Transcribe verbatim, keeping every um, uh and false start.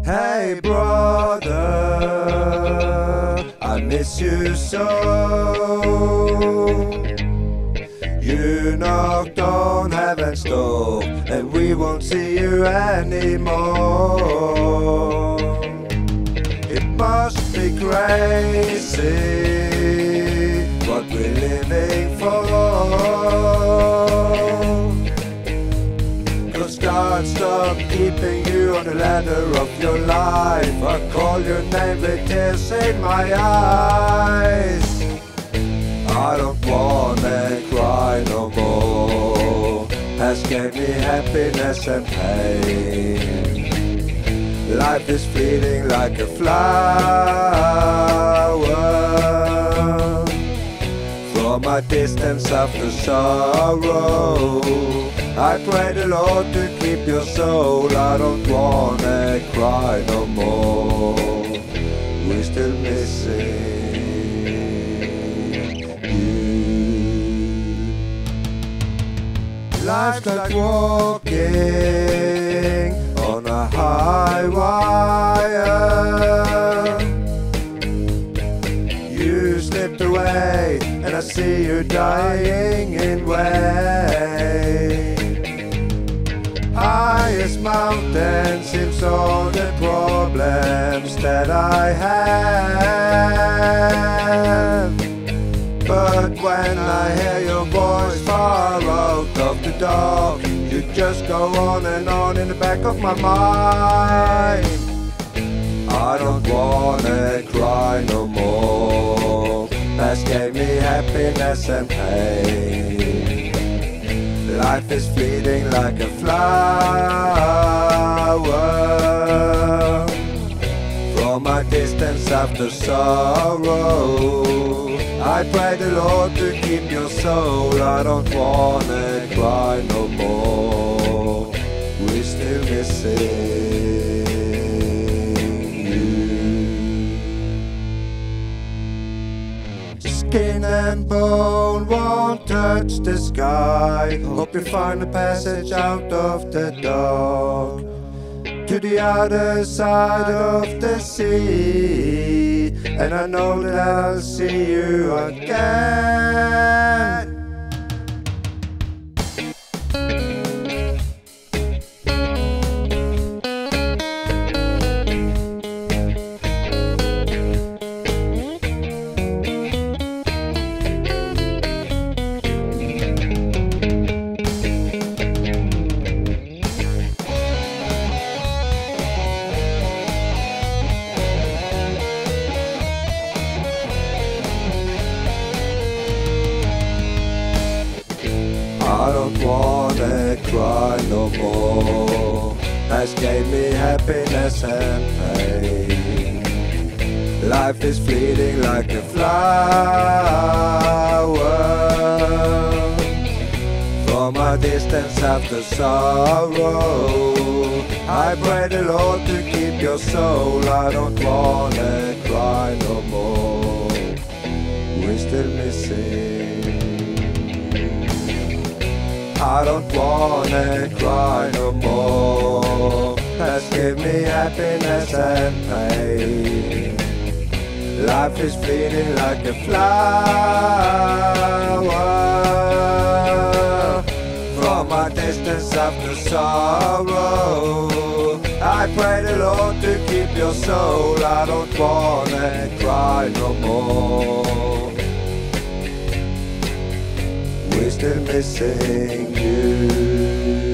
Hey brother, I miss you so. You knocked on heaven's door, and we won't see you anymore. It must be crazy what we're living for. God stopped keeping you on the ladder of your life. I call your name with tears in my eyes. I don't wanna cry no more. Has gave me happiness and pain. Life is fleeting like a flower. From a distance after sorrow, I pray the Lord to keep your soul. I don't wanna cry no more. We're still missing you. Life's like walking on a high wire. You slipped away and I see you dying in waves. Highest mountain seems all the problems that I have. But when I hear your voice far out of the dark, you just go on and on in the back of my mind. I don't wanna cry no more. Past gave me happiness and pain. Life is fleeting like a flower. From a distance after sorrow, I pray the Lord to keep your soul. I don't wanna cry no more. We're still missing you. Skin and bone won't touch the sky. Hope you find a passage out of the dark to the other side of the sea. And I know that I'll see you again. I don't wanna cry no more. Has gave me happiness and pain. Life is fleeting like a flower. From a distance after sorrow, I pray the Lord to keep your soul. I don't wanna cry no more. We're still missing. I don't wanna cry no more. Past gave me happiness and pain. Life is fleeting like a flower. From a distance after sorrow, I pray the Lord to keep your soul. I don't wanna cry no more. We're still missing you.